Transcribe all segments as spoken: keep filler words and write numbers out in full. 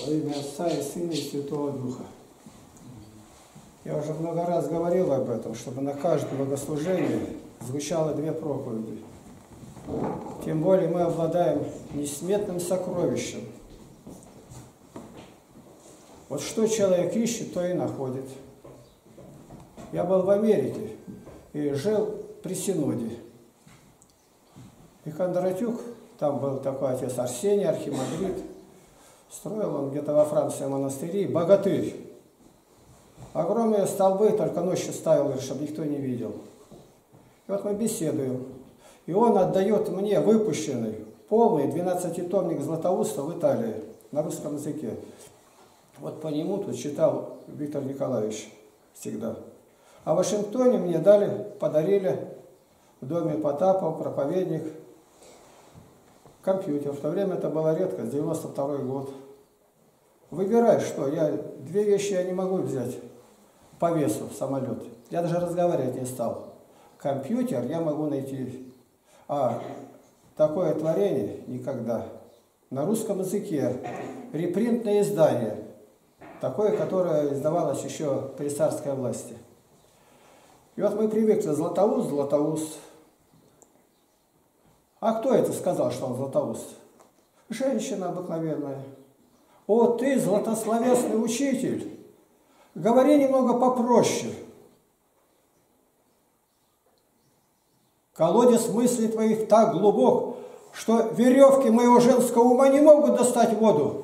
Во имя Отца и Сына и Святого Духа. Я уже много раз говорил об этом, чтобы на каждом богослужении звучало две проповеди. Тем более мы обладаем несметным сокровищем. Вот что человек ищет, то и находит. Я был в Америке и жил при Синоде. И Кондратюк, там был такой отец Арсений, архимандрит, строил он где-то во Франции монастыри, богатырь. Огромные столбы, только ночью ставил, чтобы никто не видел. И вот мы беседуем. И он отдает мне выпущенный, полный двенадцатитомник Златоуста в Италии на русском языке. Вот по нему тут читал Виктор Николаевич всегда. А в Вашингтоне мне дали, подарили в доме Потапова, проповедник, компьютер. В то время это было редко, девяносто второй год. Выбирай, что. Я, две вещи я не могу взять по весу в самолет. Я даже разговаривать не стал. Компьютер я могу найти. А такое творение никогда. На русском языке репринтное издание. Такое, которое издавалось еще при царской власти. И вот мы привыкли. Златоуст, Златоуст. А кто это сказал, что он Златоуст? Женщина обыкновенная. О, ты, златословесный учитель, говори немного попроще. Колодец мыслей твоих так глубок, что веревки моего женского ума не могут достать воду.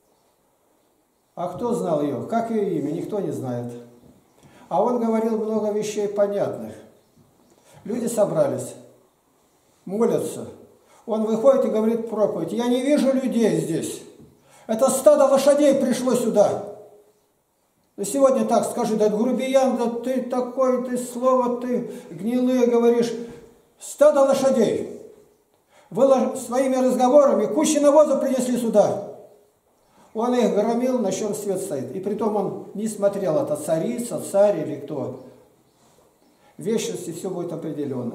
А кто знал ее? Как ее имя? Никто не знает. А он говорил много вещей понятных. Люди собрались, молятся. Он выходит и говорит проповедь. Я не вижу людей здесь. Это стадо лошадей пришло сюда. И сегодня так скажи, да грубиян, да ты такой, ты слово, ты гнилые говоришь. Стадо лошадей. Вы своими разговорами кучу навоза принесли сюда. Он их громил, на чем свет стоит. И притом он не смотрел, это царица, царь или кто. В вечности все будет определенно.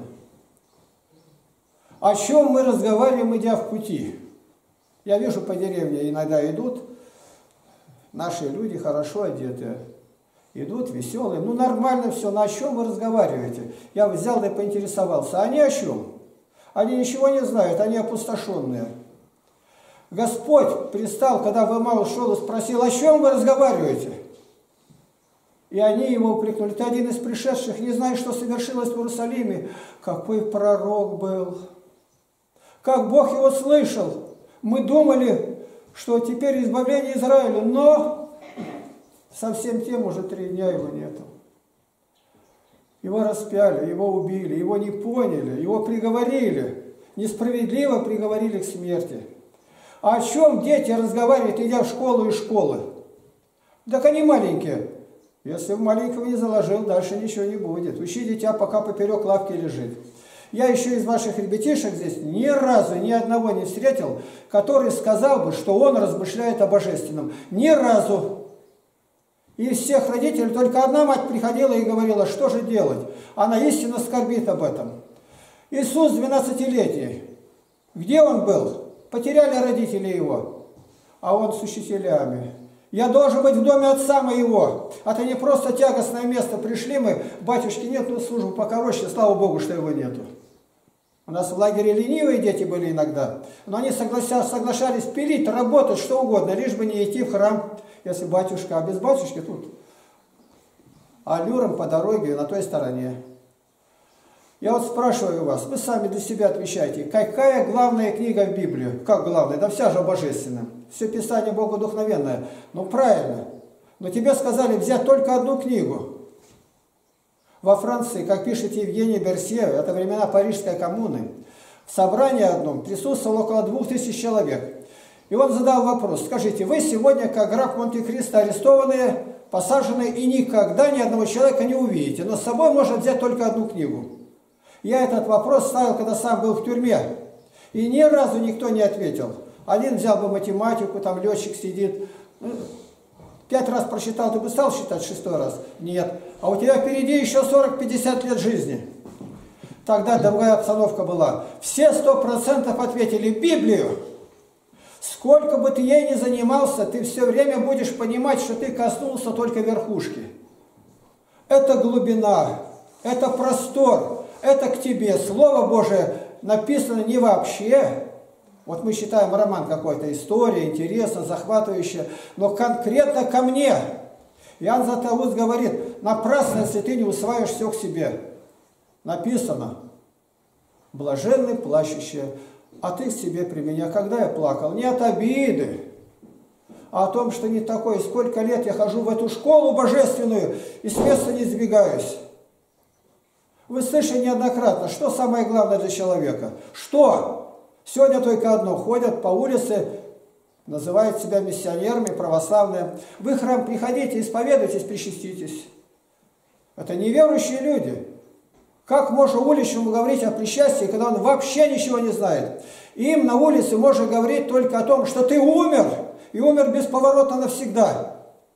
О чем мы разговариваем, идя в пути? Я вижу, по деревне иногда идут наши люди, хорошо одетые. Идут веселые. Ну, нормально все. На чем вы разговариваете? Я взял и поинтересовался. Они о чем? Они ничего не знают, они опустошенные. Господь пристал, когда Вымал ушел и спросил, о чем вы разговариваете? И они ему упрекнули. Ты один из пришедших, не знаешь, что совершилось в Иерусалиме. Какой пророк был. Как Бог его слышал. Мы думали, что теперь избавление Израиля, но совсем тем уже три дня его нету. Его распяли, его убили, его не поняли, его приговорили. Несправедливо приговорили к смерти. А о чем дети разговаривают, идя в школу и школы? Так они маленькие. Если в маленького не заложил, дальше ничего не будет. Учи дитя, пока поперек лавки лежит. Я еще из ваших ребятишек здесь ни разу, ни одного не встретил, который сказал бы, что он размышляет о божественном. Ни разу. И из всех родителей только одна мать приходила и говорила, что же делать. Она истинно скорбит об этом. Иисус двенадцатилетний. Где он был? Потеряли родители его. А он с учителями. Я должен быть в доме отца моего. Это не просто тягостное место. Пришли мы, батюшки нет, ну службу покороче, слава Богу, что его нету. У нас в лагере ленивые дети были иногда. Но они согласялись, соглашались пилить, работать, что угодно, лишь бы не идти в храм. Если батюшка, а без батюшки тут. А люром по дороге на той стороне. Я вот спрашиваю вас, вы сами для себя отвечайте, какая главная книга в Библии? Как главная? Да вся же божественная. Все Писание Богодухновенное. Ну правильно. Но тебе сказали взять только одну книгу. Во Франции, как пишет Евгений Берсье, это времена Парижской коммуны, в собрании одном присутствовало около двух тысяч человек. И он задал вопрос, скажите, вы сегодня, как граф Монте-Кристо, арестованные, посаженные, и никогда ни одного человека не увидите, но с собой можно взять только одну книгу. Я этот вопрос ставил, когда сам был в тюрьме, и ни разу никто не ответил. Один взял бы математику, там летчик сидит, пять раз прочитал, ты бы стал считать шестой раз? Нет. А у тебя впереди еще сорок-пятьдесят лет жизни. Тогда другая обстановка была. Все сто процентов ответили Библию. Сколько бы ты ей ни занимался, ты все время будешь понимать, что ты коснулся только верхушки. Это глубина, это простор, это к тебе. Слово Божие написано не вообще. Вот мы считаем роман какой-то, история, интересно, захватывающая, но конкретно ко мне. Иоанн Златоуст говорит, напрасно, если ты не усваиваешь все к себе. Написано, блаженны плачущие, а ты к себе прими. А когда я плакал? Не от обиды, а о том, что не такой. Сколько лет я хожу в эту школу божественную и с места не сдвигаюсь. Вы слышали неоднократно, что самое главное для человека? Что? Сегодня только одно. Ходят по улице, называют себя миссионерами, православные. Вы в храм приходите, исповедуйтесь, причаститесь. Это неверующие люди. Как можно уличному говорить о причастии, когда он вообще ничего не знает? Им на улице можно говорить только о том, что ты умер, и умер бесповоротно навсегда.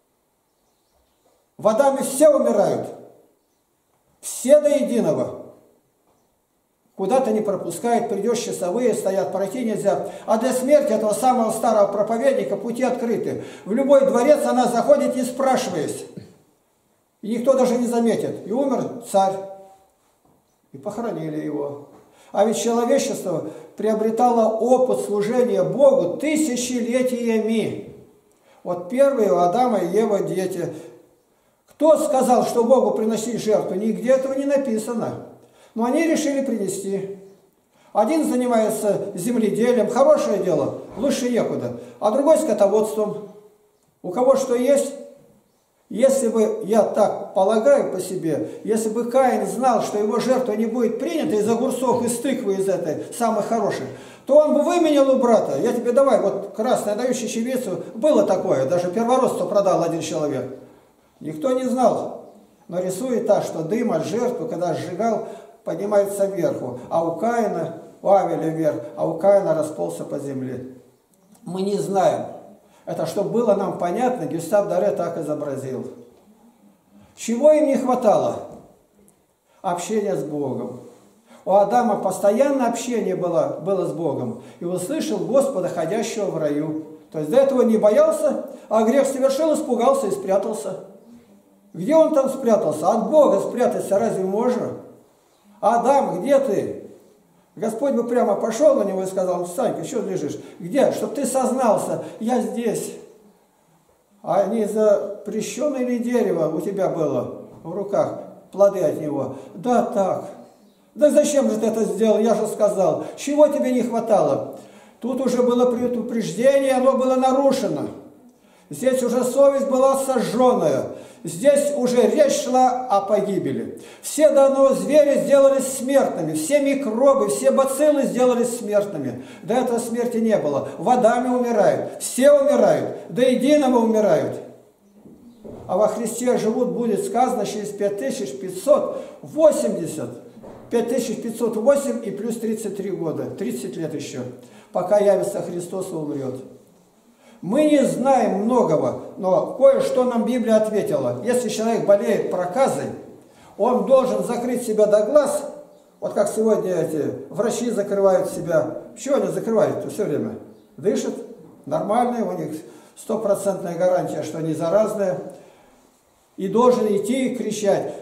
В Адаме все умирают. Все до единого. Куда-то не пропускают, придешь часовые, стоят, пройти нельзя. А для смерти этого самого старого проповедника пути открыты. В любой дворец она заходит, не спрашиваясь. И никто даже не заметит. И умер царь. И похоронили его. А ведь человечество приобретало опыт служения Богу тысячелетиями. Вот первые у Адама и Евы дети. Кто сказал, что Богу приносить жертву? Нигде этого не написано. Но они решили принести. Один занимается земледелием, хорошее дело, лучше некуда. А другой скотоводством. У кого что есть? Если бы, я так полагаю по себе, если бы Каин знал, что его жертва не будет принята из огурцов, из тыквы, из этой, самых хороших, то он бы выменял у брата. Я тебе давай, вот красное, даю чечевицу. Было такое, даже первородство продал один человек. Никто не знал. Но рисует так, что дым от жертвы, когда сжигал, поднимается вверху. А у Каина, у Авеля вверх, а у Каина расползся по земле. Мы не знаем. Это, чтобы было нам понятно, Гюстав Доре так изобразил. Чего им не хватало? Общения с Богом. У Адама постоянно общение было, было с Богом. И услышал Господа, ходящего в раю. То есть до этого не боялся, а грех совершил, испугался и спрятался. Где он там спрятался? От Бога спрятаться разве можно? Адам, где ты? Господь бы прямо пошел на него и сказал, встань-ка, что лежишь? Где? Чтоб ты сознался, я здесь. А не запрещенное ли дерево у тебя было в руках, плоды от него? Да так. Да зачем же ты это сделал? Я же сказал. Чего тебе не хватало? Тут уже было предупреждение, оно было нарушено. Здесь уже совесть была сожженная. Здесь уже речь шла о погибели. Все до одного зверя сделались смертными. Все микробы, все бациллы сделались смертными. До этого смерти не было. В Адаме умирают. Все умирают. До единого умирают. А во Христе живут, будет сказано, через пять тысяч пятьсот восемьдесят. пять тысяч пятьсот восемь и плюс тридцать три года. тридцать лет еще. Пока явится Христос и умрет. Мы не знаем многого, но кое-что нам Библия ответила. Если человек болеет проказой, он должен закрыть себя до глаз, вот как сегодня эти врачи закрывают себя. Чего они закрывают-то все время? Дышат, нормальные, у них стопроцентная гарантия, что они заразные. И должен идти и кричать: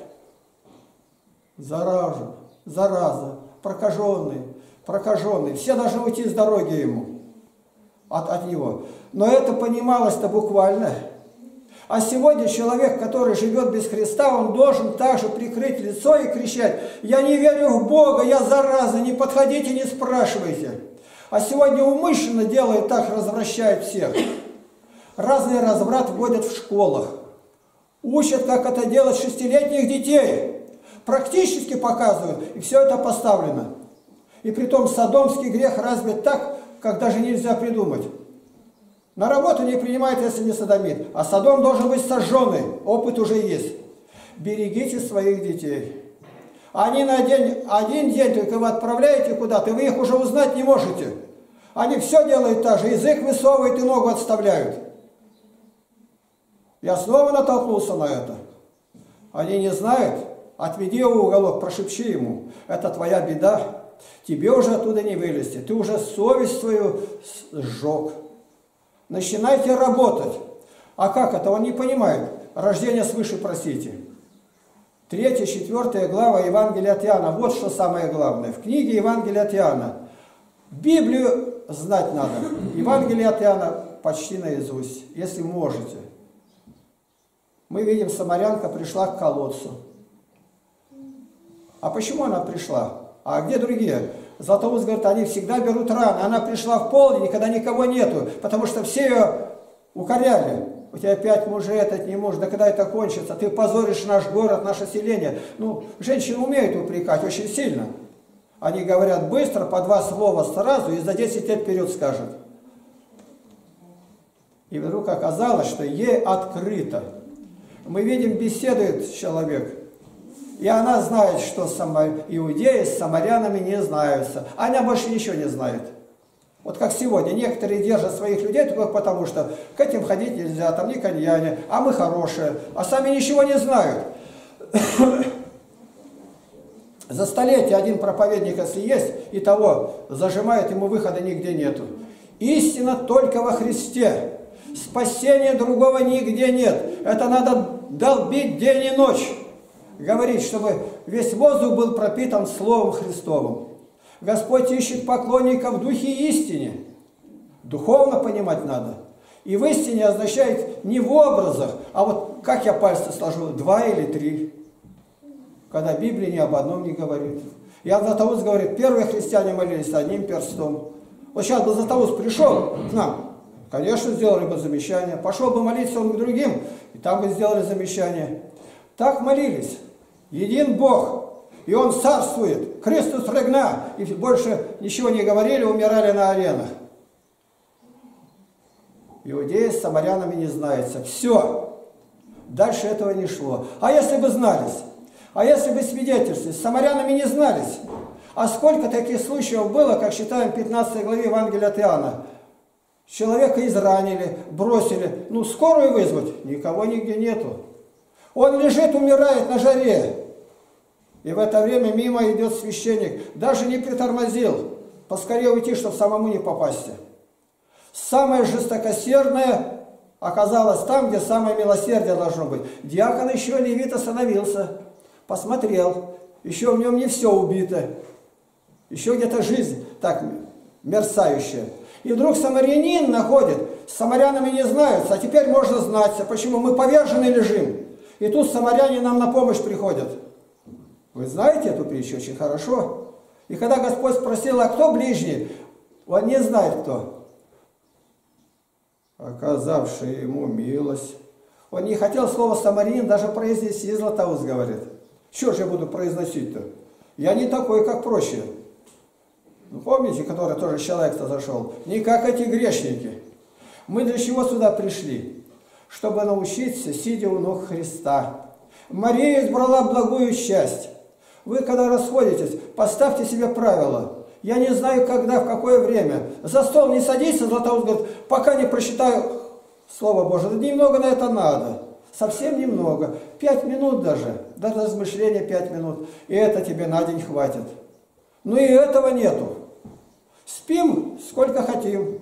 заражен, зараза, прокаженный, прокаженный. Все должны уйти с дороги ему. От, от него. Но это понималось-то буквально. А сегодня человек, который живет без Христа, он должен также прикрыть лицо и кричать: я не верю в Бога, я зараза, не подходите, не спрашивайте. А сегодня умышленно делают так, развращают всех. Разный разврат вводят в школах. Учат, как это делать шестилетних детей. Практически показывают, и все это поставлено. И притом содомский грех развит так, как даже нельзя придумать. На работу не принимает, если не содомит. А Содом должен быть сожженный. Опыт уже есть. Берегите своих детей. Они на день, один день только вы отправляете куда-то, вы их уже узнать не можете. Они все делают так же. Язык высовывают и ногу отставляют. Я снова натолкнулся на это. Они не знают. Отведи его в уголок, прошепчи ему. Это твоя беда. Тебе уже оттуда не вылезти. Ты уже совесть свою сжег. Начинайте работать. А как это? Он не понимает. Рождение свыше просите. Третья, четвертая глава Евангелия от Иоанна. Вот что самое главное. В книге Евангелия от Иоанна. Библию знать надо. Евангелие от Иоанна почти наизусть, если можете. Мы видим, самарянка пришла к колодцу. А почему она пришла? А где другие? Златоуст говорит, они всегда берут рано. Она пришла в полдень, когда никого нету, потому что все ее укоряли. У тебя пять мужей, этот не муж, да когда это кончится? Ты позоришь наш город, наше селение. Ну, женщины умеют упрекать очень сильно. Они говорят быстро, по два слова сразу, и за десять лет вперед скажут. И вдруг оказалось, что ей открыто. Мы видим, беседует человек. И она знает, что иудеи с самарянами не знаются. Она больше ничего не знает. Вот как сегодня. Некоторые держат своих людей только потому, что к этим ходить нельзя, там не кальяне, а мы хорошие. А сами ничего не знают. За столетие один проповедник, если есть, и того зажимает, ему выхода нигде нету. Истина только во Христе. Спасения другого нигде нет. Это надо долбить день и ночь. Говорить, чтобы весь воздух был пропитан Словом Христовым. Господь ищет поклонников в духе и истине. Духовно понимать надо. И в истине означает не в образах, а вот как я пальцы сложу, два или три. Когда Библия ни об одном не говорит. Я Златоуст говорит, первые христиане молились одним перстом. Вот сейчас бы Златоуст пришел к нам, конечно, сделали бы замечание. Пошел бы молиться он к другим, и там бы сделали замечание. Так молились. Един Бог. И Он царствует. Христос регна. И больше ничего не говорили, умирали на аренах. Иудеи с самарянами не знаются. Все. Дальше этого не шло. А если бы знались? А если бы свидетельствовали? С самарянами не знались. А сколько таких случаев было, как считаем в пятнадцатой главе Евангелия от Иоанна? Человека изранили, бросили. Ну, скорую вызвать? Никого нигде нету. Он лежит, умирает на жаре. И в это время мимо идет священник. Даже не притормозил. Поскорее уйти, чтобы самому не попасть. Самое жестокосердное оказалось там, где самое милосердие должно быть. Диакон еще левит остановился. Посмотрел. Еще в нем не все убито. Еще где-то жизнь так мерцающая. И вдруг самарянин находит. С самарянами не знаются, а теперь можно знать. Почему? Мы повержены лежим. И тут самаряне нам на помощь приходят. Вы знаете эту притчу очень хорошо. И когда Господь спросил, а кто ближний? Он не знает кто. Оказавший ему милость. Он не хотел слово самарянин даже произнести, Златоуст говорит. Что же я буду произносить-то? Я не такой, как проще. Ну, помните, который тоже человек-то зашел? Не как эти грешники. Мы для чего сюда пришли? Чтобы научиться, сидя у ног Христа. Мария избрала благую часть. Вы, когда расходитесь, поставьте себе правила. Я не знаю, когда, в какое время. За стол не садись, Златоуст говорит, пока не прочитаю Слово Божие. Немного на это надо. Совсем немного. Пять минут даже. Даже размышления пять минут. И это тебе на день хватит. Но и этого нету. Спим сколько хотим.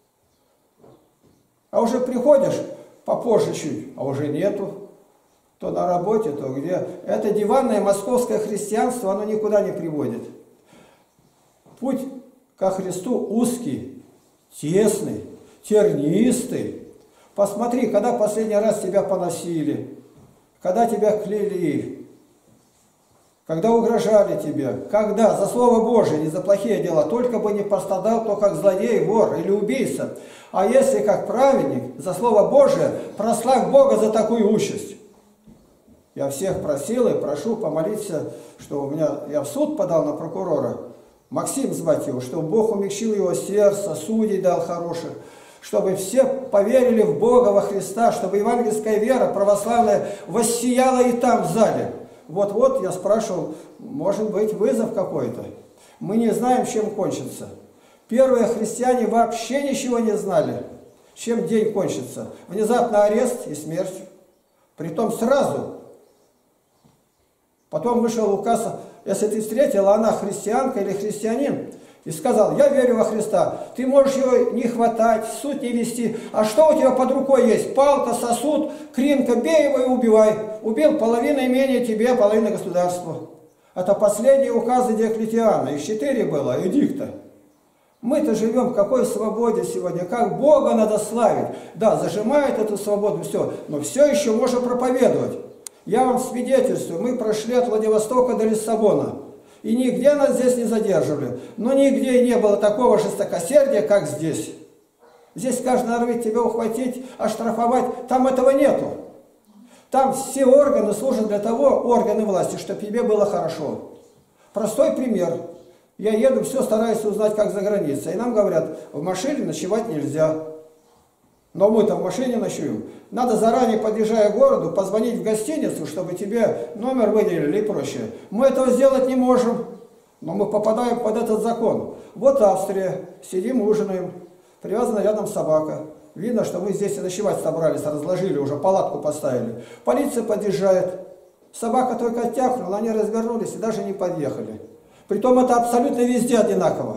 А уже приходишь попозже чуть, а уже нету. То на работе, то где. Это диванное московское христианство, оно никуда не приводит. Путь ко Христу узкий, тесный, тернистый. Посмотри, когда последний раз тебя поносили, когда тебя кляли, когда угрожали тебе, когда за Слово Божие, не за плохие дела, только бы не пострадал, то как злодей, вор или убийца. А если как праведник, за Слово Божие, прославь Бога за такую участь. Я всех просил и прошу помолиться, что у меня, я в суд подал на прокурора, Максим звать его, чтобы Бог умягчил его сердце, судей дал хороших, чтобы все поверили в Бога, во Христа, чтобы евангельская вера православная воссияла и там в зале. Вот-вот я спрашивал, может быть вызов какой-то. Мы не знаем, чем кончится. Первые христиане вообще ничего не знали, чем день кончится. Внезапно арест и смерть. Притом сразу. Потом вышел указ, если ты встретила, она христианка или христианин, И сказал, я верю во Христа. Ты можешь его не хватать, суд не вести. А что у тебя под рукой есть? Палка, сосуд, кринка, бей его и убивай. Убил половину имения тебе, половину государству. Это последние указы Диоклетиана. Их четыре было, эдикта. Мы-то живем в какой свободе сегодня, как Бога надо славить. Да, зажимает эту свободу, все, но все еще можно проповедовать. Я вам свидетельствую, мы прошли от Владивостока до Лиссабона. И нигде нас здесь не задерживали. Но нигде не было такого жестокосердия, как здесь. Здесь каждый норовит тебя ухватить, оштрафовать. Там этого нету. Там все органы служат для того, органы власти, чтобы тебе было хорошо. Простой пример. Я еду, все стараюсь узнать, как за границей. И нам говорят, в машине ночевать нельзя. Но мы-то в машине ночуем. Надо заранее, подъезжая к городу, позвонить в гостиницу, чтобы тебе номер выделили и прочее. Мы этого сделать не можем, но мы попадаем под этот закон. Вот Австрия, сидим, ужинаем, привязана рядом собака. Видно, что мы здесь и ночевать собрались, разложили, уже палатку поставили. Полиция подъезжает, собака только оттяхнула, они развернулись и даже не подъехали. Притом это абсолютно везде одинаково.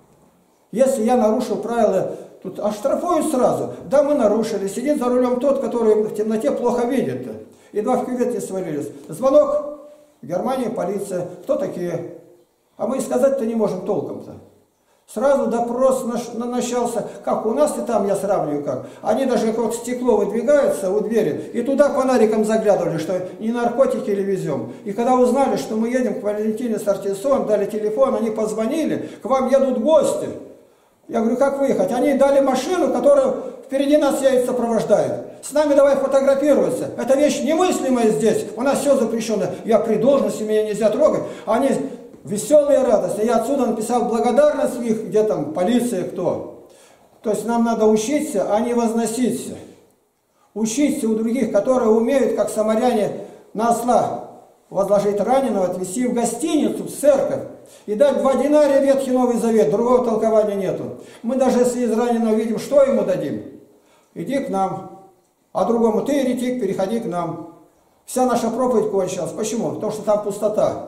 Если я нарушил правила, тут оштрафуют сразу. Да, мы нарушили. Сидит за рулем тот, который в темноте плохо видит. Едва в кювет не свалились. Звонок. В Германии полиция. Кто такие? А мы и сказать-то не можем толком-то. Сразу допрос начался. Как у нас и там, я сравниваю как. Они даже как стекло выдвигаются у двери. И туда фонариком заглядывали, что не наркотики ли везем. И когда узнали, что мы едем к Валентине Сартисон, дали телефон, они позвонили. К вам едут гости. Я говорю, как выехать? Они дали машину, которая впереди нас едет, сопровождает. С нами давай фотографироваться. Это вещь немыслимая здесь. У нас все запрещено. Я при должности, меня нельзя трогать. Они веселые и радостные. Я отсюда написал благодарность их, где там полиция, кто. То есть нам надо учиться, а не возноситься. Учиться у других, которые умеют, как самаряне, на осла возложить раненого, отвезти в гостиницу, в церковь. И дать два динария Ветхий Новый Завет, другого толкования нету. Мы даже если из раненого видим, что ему дадим? Иди к нам. А другому, ты, еретик, переходи к нам. Вся наша проповедь кончилась. Почему? Потому что там пустота.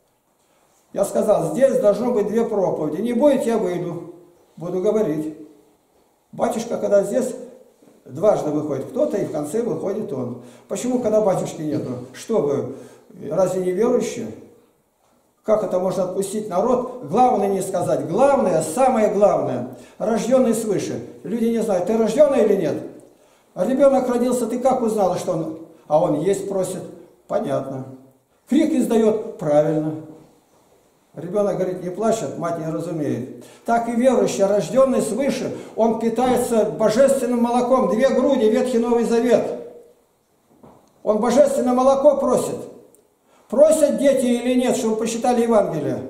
Я сказал, здесь должно быть две проповеди. Не будет, я выйду. Буду говорить. Батюшка, когда здесь дважды выходит кто-то, и в конце выходит он. Почему, когда батюшки нету? Что вы, разве не верующие? Как это можно отпустить народ? Главное не сказать. Главное, самое главное, рожденный свыше. Люди не знают, ты рожденный или нет? А ребенок родился, ты как узнала, что он? А он есть просит. Понятно. Крик издает. Правильно. Ребенок говорит, не плачет, мать не разумеет. Так и верующий, рожденный свыше, он питается божественным молоком. Две груди, Ветхий Новый Завет. Он божественное молоко просит. Просят дети или нет, чтобы посчитали Евангелие?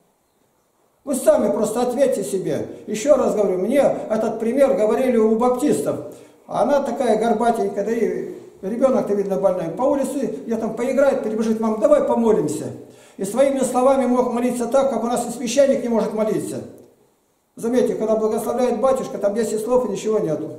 Вы сами просто ответьте себе. Еще раз говорю, мне этот пример говорили у баптистов. Она такая горбатенькая, да и ребенок-то, видно, больной. По улице я там поиграет, перебежит, мам, давай помолимся. И своими словами мог молиться так, как у нас и священник не может молиться. Заметьте, когда благословляет батюшка, там десять слов и ничего нету.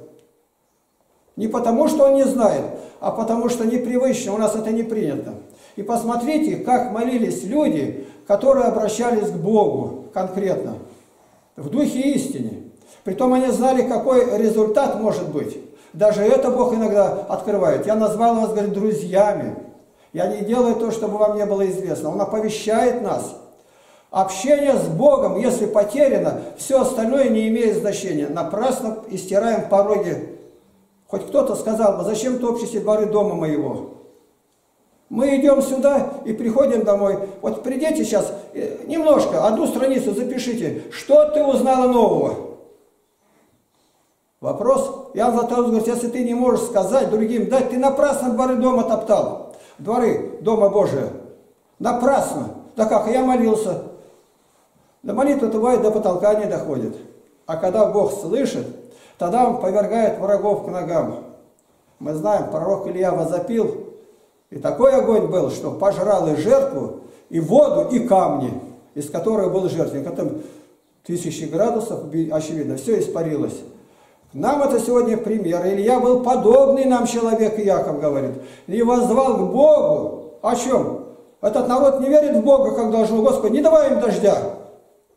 Не потому, что он не знает, а потому, что непривычно, у нас это не принято. И посмотрите, как молились люди, которые обращались к Богу конкретно, в духе истине. Притом они знали, какой результат может быть. Даже это Бог иногда открывает. Я назвал вас, говорит, друзьями. Я не делаю то, чтобы вам не было известно. Он оповещает нас. Общение с Богом, если потеряно, все остальное не имеет значения. Напрасно истираем пороги. Хоть кто-то сказал бы, зачем ты обществе дворы дома моего? Мы идем сюда и приходим домой. Вот придите сейчас, немножко, одну страницу запишите. Что ты узнала нового? Вопрос. Иоанн Златоуст говорит, если ты не можешь сказать другим, дать, ты напрасно дворы дома топтал. Дворы дома Божия. Напрасно. Да как, я молился. Да молитва бывает до потолка не доходит. А когда Бог слышит, тогда Он повергает врагов к ногам. Мы знаем, пророк Илья возопил, и такой огонь был, что пожрал и жертву, и воду, и камни, из которых был жертвенник. Это тысячи градусов, очевидно, все испарилось. Нам это сегодня пример. Илья был подобный нам человек, Иаков говорит. И воззвал к Богу. О чем? Этот народ не верит в Бога, как должен. Господи, не давай им дождя.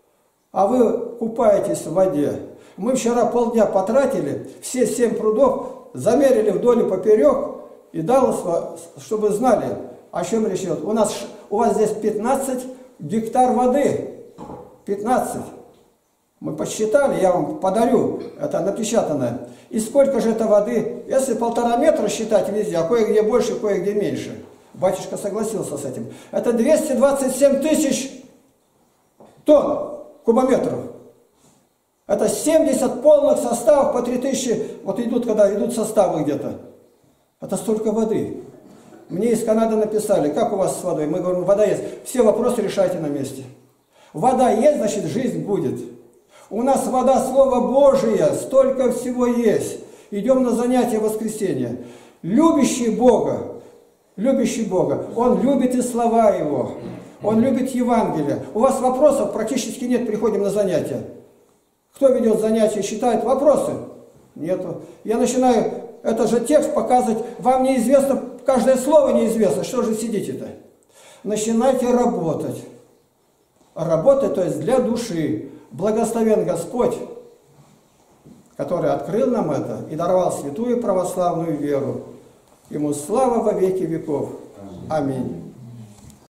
а вы купаетесь в воде. Мы вчера полдня потратили, все семь прудов замерили вдоль и поперек, и дал, чтобы знали, о чем речь идет. У нас, у вас здесь пятнадцать гектар воды. пятнадцать. Мы посчитали, я вам подарю, это напечатанное. И сколько же это воды? Если полтора метра считать везде, а кое-где больше, кое-где меньше. Батюшка согласился с этим. Это двести двадцать семь тысяч тонн кубометров. Это семьдесят полных составов по три тысячи. Вот идут, когда идут составы где-то. Это столько воды. Мне из Канады написали, как у вас с водой? Мы говорим, вода есть. Все вопросы решайте на месте. Вода есть, значит жизнь будет. У нас вода, Слово Божие, столько всего есть. Идем на занятия в воскресенье. Любящий Бога, любящий Бога, Он любит и слова Его. Он любит Евангелие. У вас вопросов практически нет, приходим на занятия. Кто ведет занятия, считает вопросы? Нету. Я начинаю этот же текст показывать, вам неизвестно, каждое слово неизвестно, что же сидите-то? Начинайте работать. Работать, то есть для души. Благословен Господь, который открыл нам это и даровал святую православную веру. Ему слава во веки веков. Аминь.